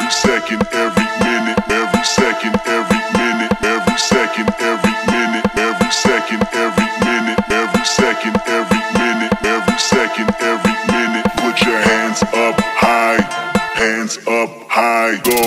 every second, every minute, every second, every minute, every second, every minute, every second, every minute, every second, every minute, every second, every minute. Put your hands up high, go.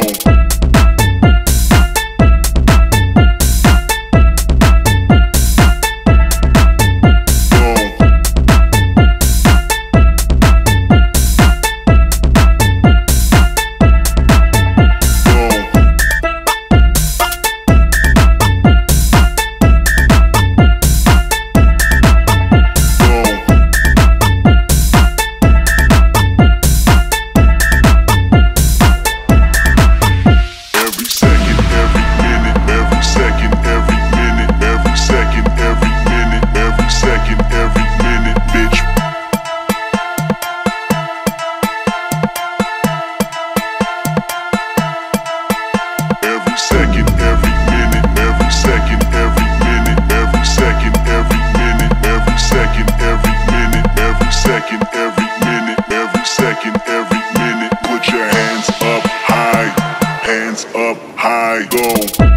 Up high, go.